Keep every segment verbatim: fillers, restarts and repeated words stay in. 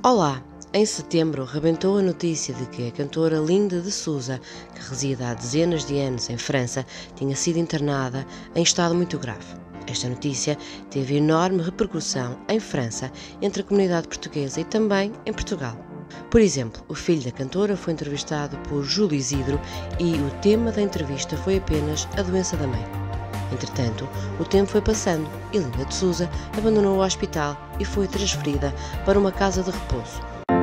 Olá! Em setembro, rebentou a notícia de que a cantora Linda de Souza, que reside há dezenas de anos em França, tinha sido internada em estado muito grave. Esta notícia teve enorme repercussão em França, entre a comunidade portuguesa e também em Portugal. Por exemplo, o filho da cantora foi entrevistado por Júlio Isidro e o tema da entrevista foi apenas a doença da mãe. Entretanto, o tempo foi passando e Linda de Souza abandonou o hospital e foi transferida para uma casa de repouso.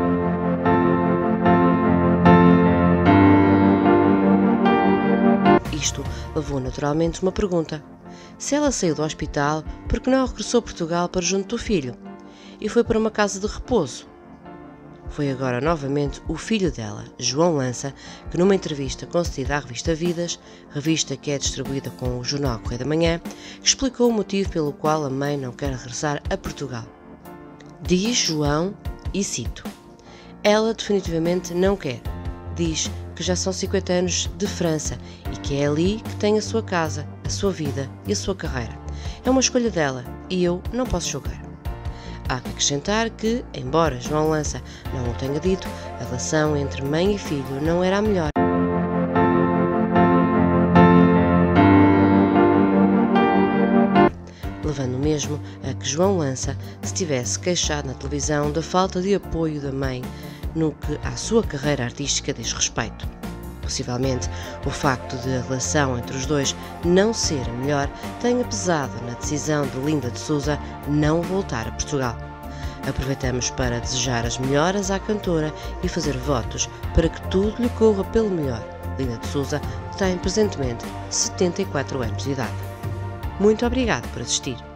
Isto levou naturalmente uma pergunta. Se ela saiu do hospital, por que não regressou a Portugal para junto do filho? E foi para uma casa de repouso? Foi agora novamente o filho dela, João Lança, que numa entrevista concedida à revista Vidas, revista que é distribuída com o jornal Correio da Manhã, explicou o motivo pelo qual a mãe não quer regressar a Portugal. Diz João, e cito: "Ela definitivamente não quer. Diz que já são cinquenta anos de França e que é ali que tem a sua casa, a sua vida e a sua carreira. É uma escolha dela e eu não posso julgar." Há que acrescentar que, embora João Lança não o tenha dito, a relação entre mãe e filho não era a melhor. Levando mesmo a que João Lança se tivesse queixado na televisão da falta de apoio da mãe no que à sua carreira artística diz respeito. Possivelmente, o facto de a relação entre os dois não ser a melhor tenha pesado na decisão de Linda de Souza não voltar a Portugal. Aproveitamos para desejar as melhoras à cantora e fazer votos para que tudo lhe corra pelo melhor. Linda de Souza tem presentemente setenta e quatro anos de idade. Muito obrigada por assistir.